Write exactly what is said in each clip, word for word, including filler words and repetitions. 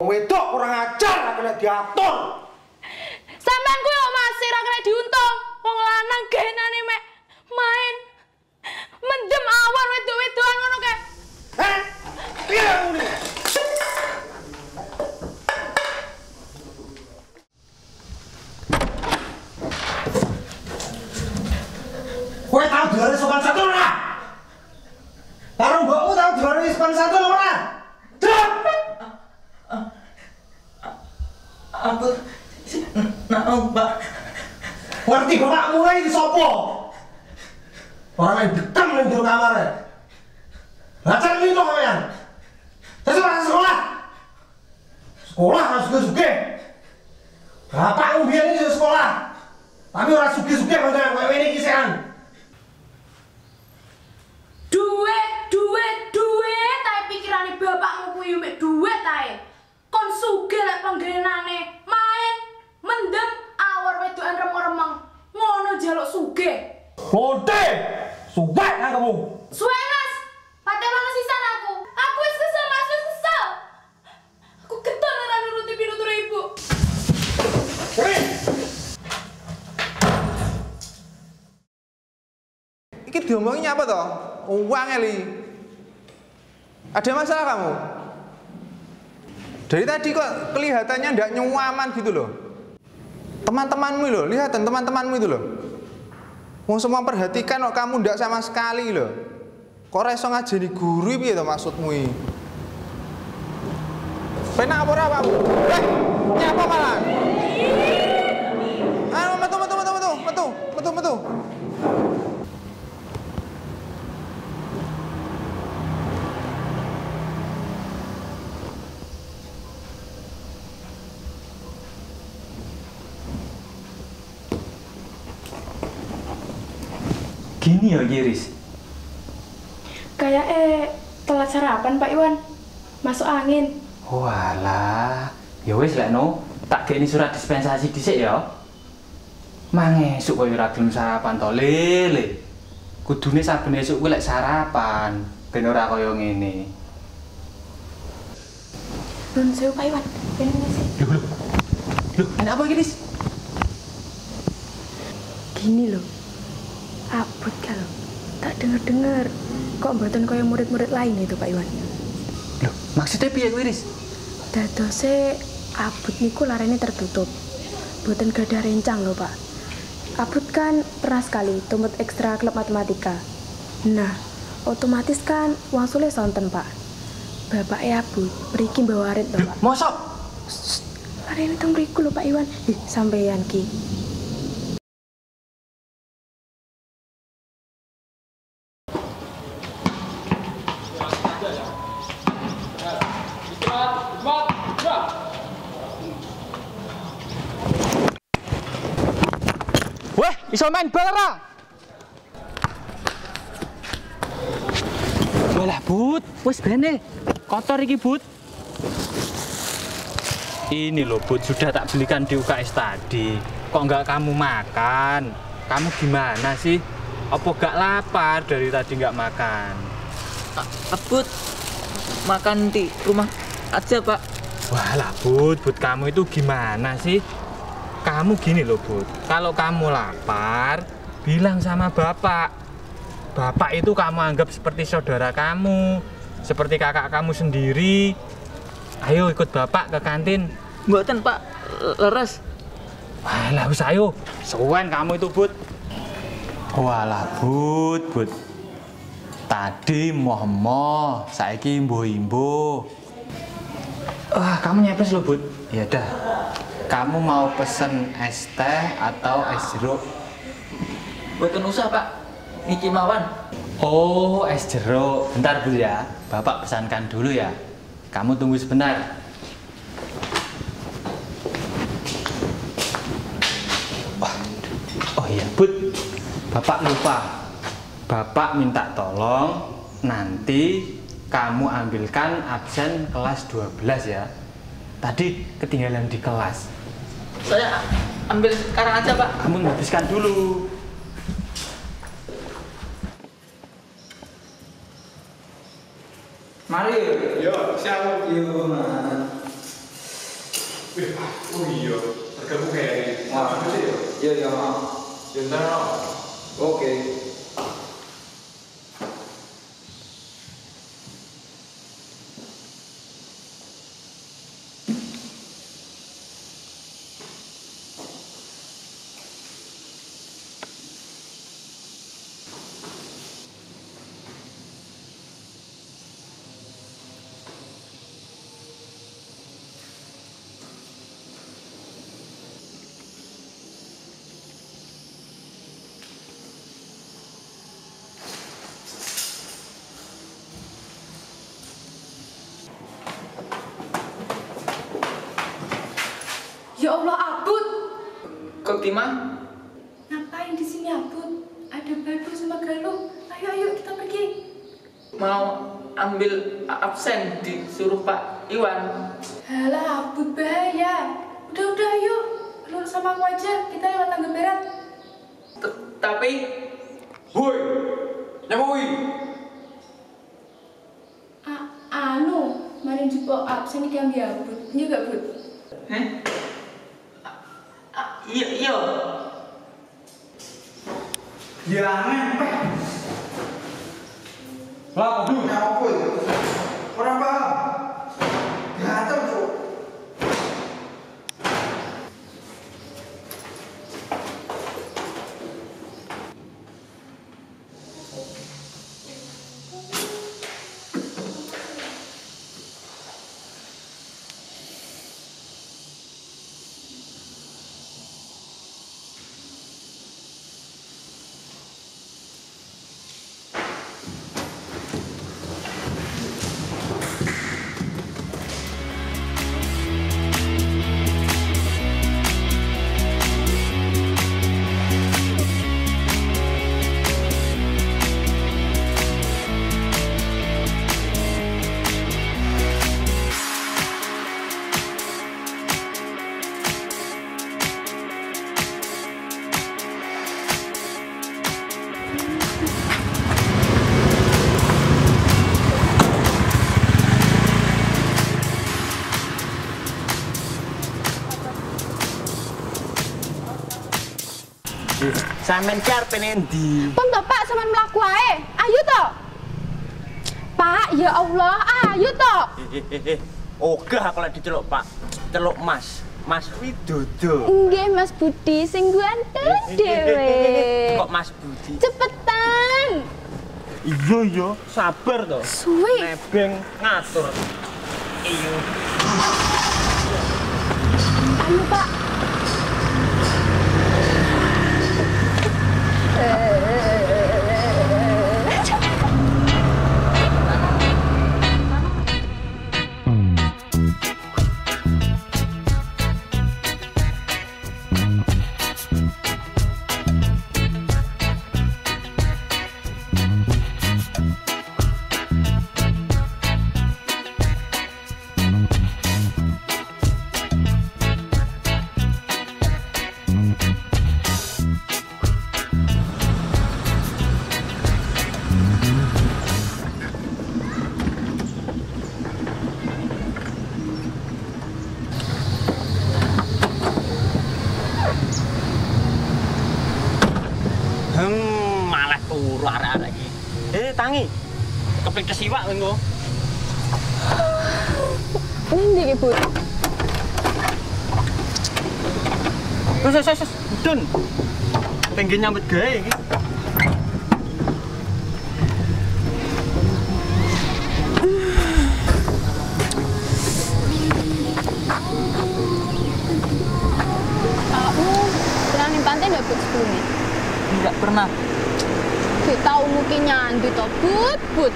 Wedok kurang ajar ra kena diatur. Sampean kuwi kok masih ra kena diuntung. Wong lanang genane mek main mendem awar wedok-wedokan ngono kae. Heh? Piye ngene? Kowe tau diare sopan santun ora? Karo mbokmu tau diare sopan santun ora? Drap! Aku nah, Pak. Ngerti bapakmu iki sapa? Orang yang betam ning jero kamar. Ngajar iki to sampean. Terus pas sekolah. Sekolah harus sugih-sugih. Bapakmu biyen iki sekolah. Tapi ora sugih-sugih kaya ngene iki sekan. Duit, duit, duit, tapi pikirane bapakmu kuwi mek duit ae. Kon sugih lek panggenane main mendem awar wedokan remeng-remeng. Ngono jaluk sugih. Lonte. Suwek nang kamu. Suwe Mas, patenono sisan aku. Aku wis kesel Mas, wis kesel. Aku keton ora nuruti pinutur ibu. Hei. Iki diomongin apa toh? Uang Eli. Ada masalah kamu? Dari tadi kok kelihatannya ndak nyaman gitu loh. Teman-temanmu loh, lihat teman-temanmu itu loh. Mau semua perhatikan kok kamu ndak sama sekali loh. Kok reso ngajeni guru piye to maksudmu iki? Penak apa ora kamu? Eh, nyapa malah? Ayo metu metu metu metu metu metu metu. Gini ya Giris. Kayak eh telat sarapan Pak Iwan. Masuk angin. Walah, ya wis lek no, tak geni surat dispensasi dhisik ya. Mangesuk koyo ora gelem sarapan to, lele. Kudune saben esuk kuwi lek sarapan, ben ora kaya ngene. Nun sewu Pak Iwan. Ben sih. Lho lho. Lho, enak apa iki, Dis? Gini loh. Abut kalau tak denger-denger kok mboten kaya murid-murid lain itu Pak Iwan. Loh, maksudnya piye kuwi, Dis? Dadose abut niku larene tertutup. Mboten gadah rencang lho, Pak. Abut kan pernah sekali tumut ekstra klub matematika. Nah, otomatis kan wangsule sonten, Pak. Bapak e abut mriki mbawa arit to, Pak. Mosok? Larene teng mriku lho Pak Iwan. Ih, sampeyan ki. Iso main bal ora? Walah, Bud, wis bene. Kotor iki, Bud. Ini loh, Bud, sudah tak belikan di U K S tadi. Kok nggak kamu makan? Kamu gimana sih? Apa gak lapar dari tadi nggak makan? Bud, makan di rumah aja, Pak. Walah, Bud, Bud, kamu itu gimana sih? Kamu gini loh, Bud, kalau kamu lapar, bilang sama bapak. Bapak itu kamu anggap seperti saudara kamu, seperti kakak kamu sendiri. Ayo ikut bapak ke kantin. Mboten, Pak, leres. Walah, wis ayo, suwen kamu itu, Bud. Walah, Bud, Bud. Tadi moh-moh, saiki imbo-imbo. Wah, kamu nyepes loh, Bud. Ya dah. Kamu mau pesen es teh atau es jeruk? Mboten usah, Pak. Niki mawon. Oh, es jeruk. Bentar, Bu ya. Bapak pesankan dulu ya. Kamu tunggu sebentar. Oh iya, Bud. Bapak lupa. Bapak minta tolong nanti kamu ambilkan absen kelas dua belas ya. Tadi ketinggalan di kelas. Saya ambil sekarang aja, Pak. Kamu habiskan dulu. Mari. Yo, siap. Yuk, Mas. Ya Allah, Abud. Kok Timah? Ngapain di sini, Abud? Ada Badu sama Galuh. Ayo, ayo kita pergi. Mau ambil absen disuruh Pak Iwan. Halah, Abud bahaya. Udah, udah, ayo. Lu sama aku aja. Kita lewat tangga berat. T- Tapi, Woi, nyamoi. A- anu, mari jupuk absen iki ambil Abud. Iya gak, Bud? heh? Ah, Iya, iya. Ya ngepek. Lah, aduh, nyapa itu? Orang paham. Gatel, Cuk. Sampeyan ki arep endi? Pun to, Pak, sampean mlaku ae. Ayo to. Pak, ya Allah, ayo to. Hehehe. Ogah aku lek diceluk Pak. Celuk Mas. Mas Widodo. Nggih, Mas Budi sing ganteng dhewe. Kok Mas Budi? Cepetan. Iya iya, sabar to. Suwi. Nebeng ngatur. Iyo. Ayo, Pak. Hmm, malah turu arek-arek iki. Eh, tangi. Kepik kesiwak engko. Ngendi iki, Bu? Wes wes wes, Dun. Pengen nyambut gawe iki. Kamu pernah ning pantai nggak, Bud, sebelumnya? Enggak pernah. Gak tau mungkin nyandi toh, Bud, Bud.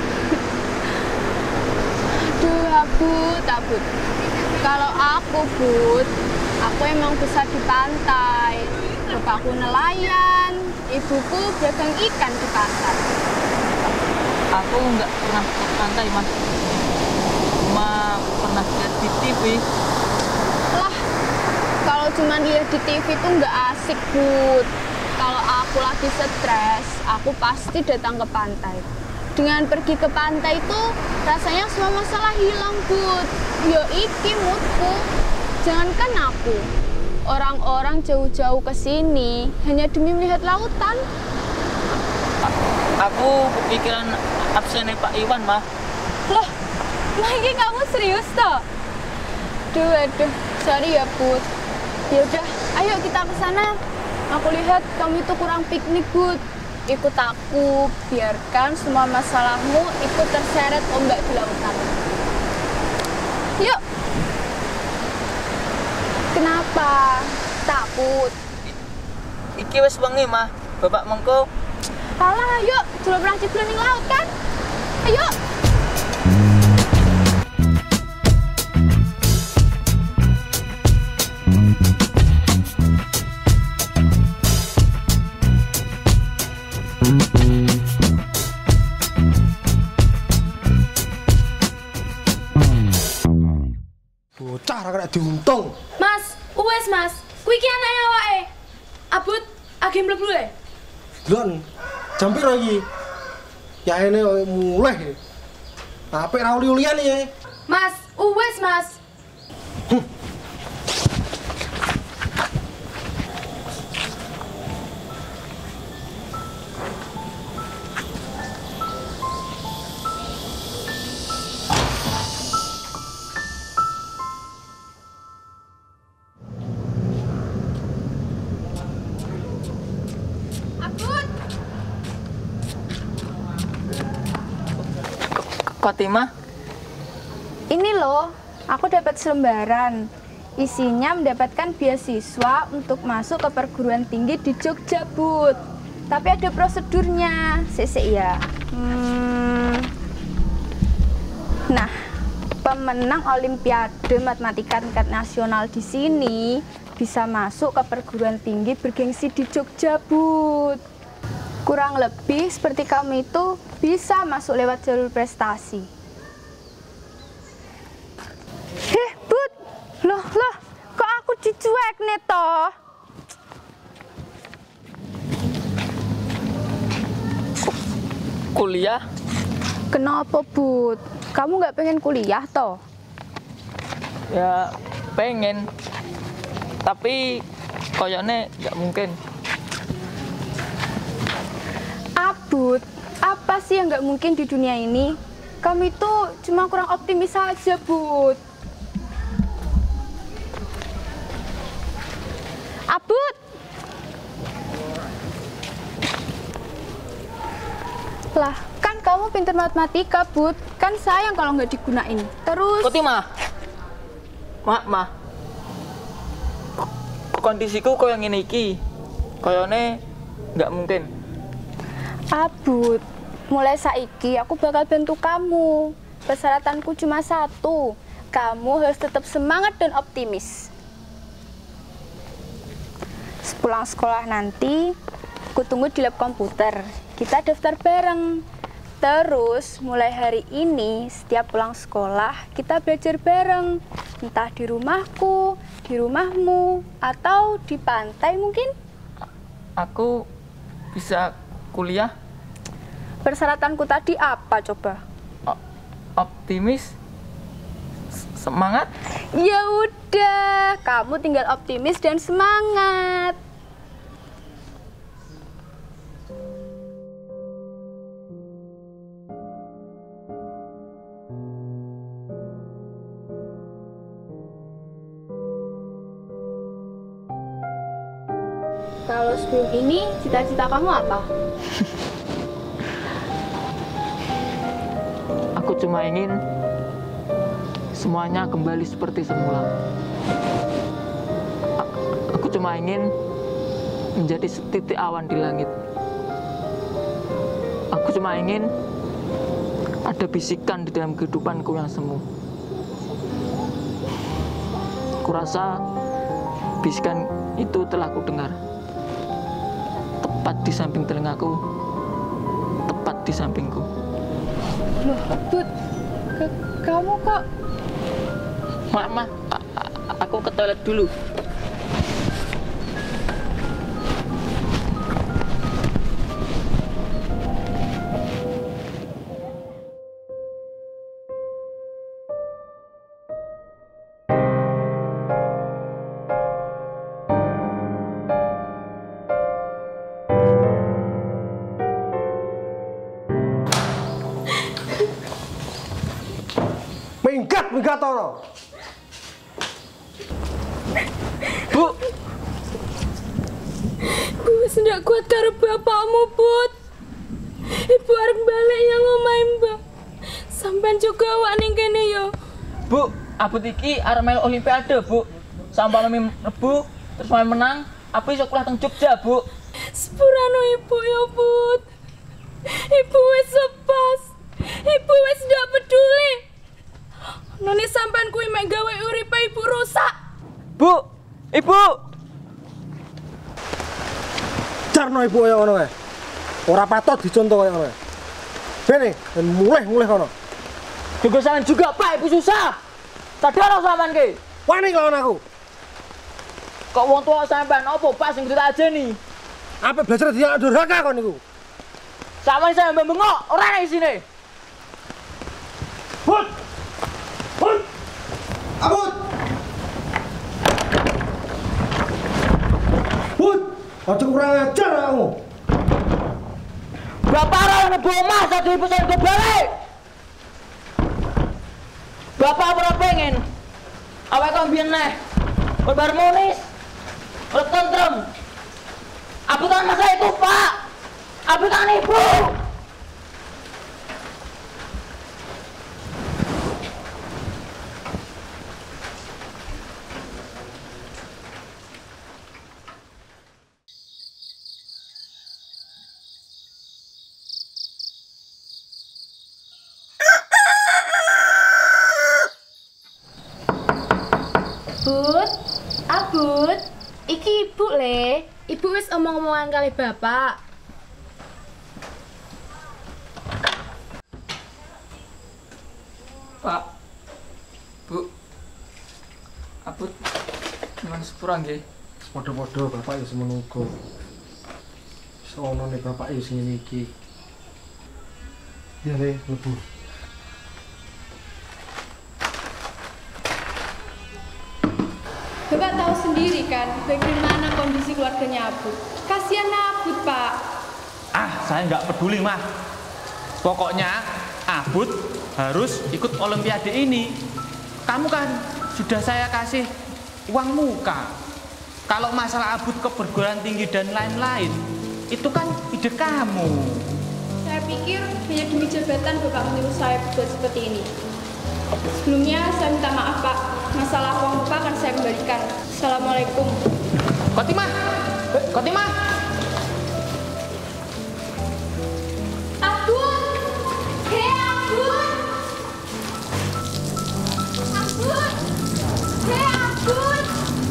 Aduh, Abud, Abud. Kalau aku, Bud, aku emang besar di pantai. Bapakku nelayan, ibuku dagang ikan di pasar. Aku enggak pernah ke pantai, Mas. Cuma pernah lihat di T V. Lah, kalau cuma lihat di T V tuh nggak asik, Bud. Kalau aku lagi stres, aku pasti datang ke pantai. Dengan pergi ke pantai itu, rasanya semua masalah hilang, Bud. Yo iki moodku. Jangankan aku, orang-orang jauh-jauh ke sini hanya demi melihat lautan. Aku kepikiran absennya Pak Iwan, Mah. Loh, lagi kamu serius toh? Duh, aduh, sorry ya, Bud. Ya udah, ayo kita ke sana. Aku lihat kamu itu kurang piknik, Bud. Ikut aku, biarkan semua masalahmu ikut terseret ombak di lautan. Yuk. Kenapa? Takut? Iki wis wengi, Mah. Bapak mengko. Alah, yuk. Belum pernah jebol ning laut kan? Ayo. Bocah ra kena diuntung. Mas, wes Mas. Kuwi iki anake awake. Abut, age mlebu e. Delon. Jam piro iki? Yaene mulih. Apik ra uli-ulian iki. Mas, wes Mas. Fatimah, Ini loh, aku dapat selembaran. Isinya mendapatkan beasiswa untuk masuk ke perguruan tinggi di Jogja, Bud. Tapi ada prosedurnya. Sik-sik ya. Hmm. Nah, pemenang Olimpiade Matematika tingkat nasional di sini bisa masuk ke perguruan tinggi bergengsi di Jogja, Bud. Kurang lebih seperti kamu itu bisa masuk lewat jalur prestasi. Heh, Bud. Loh, loh. Kok aku dicuek nih, toh? kuliah? Kenapa, Bud? Kamu nggak pengen kuliah, toh? Ya pengen, tapi koyone nggak mungkin. Abud, apa sih yang nggak mungkin di dunia ini? Kamu itu cuma kurang optimis saja, Bud. Abud! Lah, kan kamu pintar matematika, Bud. Kan sayang kalau nggak digunain. Terus... Fatimah, mak, mah. Kondisiku koyo ngene iki. Koyone nggak mungkin. Abud, mulai saiki aku bakal bantu kamu. Persyaratanku cuma satu. Kamu harus tetap semangat dan optimis. Sepulang sekolah nanti, aku tunggu di lab komputer. Kita daftar bareng. Terus, mulai hari ini, setiap pulang sekolah, kita belajar bareng. Entah di rumahku, di rumahmu, atau di pantai mungkin. Aku bisa kuliah. Persyaratanku tadi apa coba? O- optimis, S- semangat. Ya udah, kamu tinggal optimis dan semangat. Kalau sebelum ini, cita-cita kamu apa? Aku cuma ingin semuanya kembali seperti semula. A- Aku cuma ingin menjadi setitik awan di langit. Aku cuma ingin ada bisikan di dalam kehidupanku yang semu. Kurasa bisikan itu telah kudengar. Tepat di samping telingaku, tepat di sampingku. Loh, Bud, ke- kamu kok... Mama, a- a- aku ke toilet dulu. Minggat, minggat ono. Bu, Bu, tidak kuat karo bapakmu, Bud. Ibu arep balik yang ngomahe Mbak. Sampai juga awak ning kene yo. Bu, abut iki arep melu olimpiade, Bu. Sampai mami rebu, terus mami menang, aku iso kuliah teng Jogja, Bu. Sepurano ibu ya, Bud. Ibu wis lepas. Ibu wis ndak peduli. Noni sampean kuwi mek gawe uripe ibu rusak. Bu, Ibu. Jarno ibu kaya ngono kae. Ora patut dicontoh kaya ngono. Bene, dan mulih-mulih kono. Juga salah juga, Pak. Ibu susah. Sadar sampean ki. Wani lawan aku. Kok wong tua sampean opo Pak sing ditajeni? Apa belajar dia durhaka kon niku? Sampeyan saya bengok ora nang isine. Put. Put. Abut. Put. Aja kurang ajar kamu. Bapak ora nebo omah satu pesen ke balik. Bapak ora pengen awake kok biyen neh. Berharmonis. Ora tentrem. Aku kan masa itu, Pak. Aku kan ibu. Bud, Abud, iki ibu le. Ibu wis omong-omongan kali bapak. Pak. Bu. Abud. Cuman sepura nggih. Padha-padha bapak ya semono uga. Sono nek bapak ya sing ngene iki. Ya le, mlebu. Bapak tahu sendiri kan bagaimana kondisi keluarganya Abud. Kasihan Abud, Pak. Ah, saya nggak peduli, Mah. Pokoknya Abud harus ikut olimpiade ini. Kamu kan sudah saya kasih uang muka. Kalau masalah Abud ke perguruan tinggi dan lain-lain, itu kan ide kamu. Saya pikir hanya demi jabatan Bapak menyuruh saya berbuat seperti ini. Sebelumnya saya minta maaf, Pak. Masalah uang muka akan saya kembalikan. Assalamualaikum. Kotimah, Kotimah. Abud! Hei Abud! Abud! Hei Abud!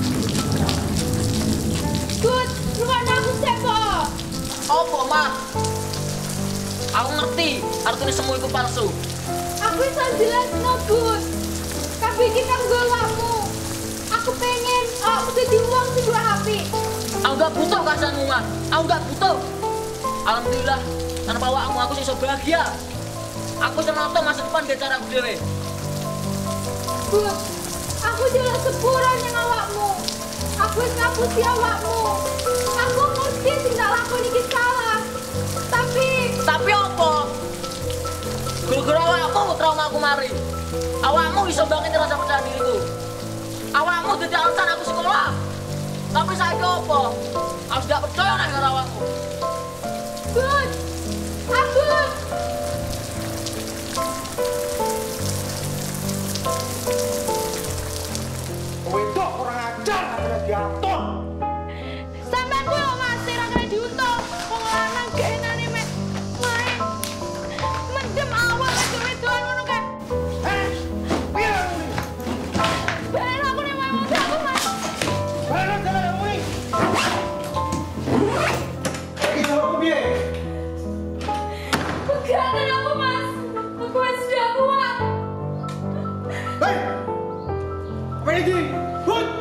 Bud, rumah aku sepo. Opo, Mak? Aku ngerti, artinya semua itu palsu. Aku bisa jelas no, Bud. Kabeh iki kanggo awakmu. Aku pengen awakmu dadi wong sing luwih apik. Aku gak butuh kasihanmu, Mak. Aku gak butuh. Alhamdulillah, tanpa awakmu aku iso bahagia. Aku iso nonton masa depan dengan cara aku dhewe. Bud, aku jelas sepura yang awakmu. Aku wis ngapusi awakmu. Aku ngerti sing tak lakoni iki salah. Tapi Tapi apa? Gara-gara awakmu trauma aku mari. Awakmu iso bangkit rasa percaya diriku. Awakmu dadi alasan aku sekolah. Tapi saiki apa? Aku gak percaya nang karo awakmu. Bud, Abud. Wedok kurang ajar akhirnya diatur. Sampeyan kuwi lho Mas, ora kena diuntung. Wong lanang genane mek main. Mendem awak wedok-wedokan ngono kan. Eh, piye kuwi? Ben aku nek mau ngomong aku Mas. Balik jalan kuwi. Iki jawabku piye? Bukan aku Mas. Aku wis sudah kuat. Hei! Apa ini? Bud!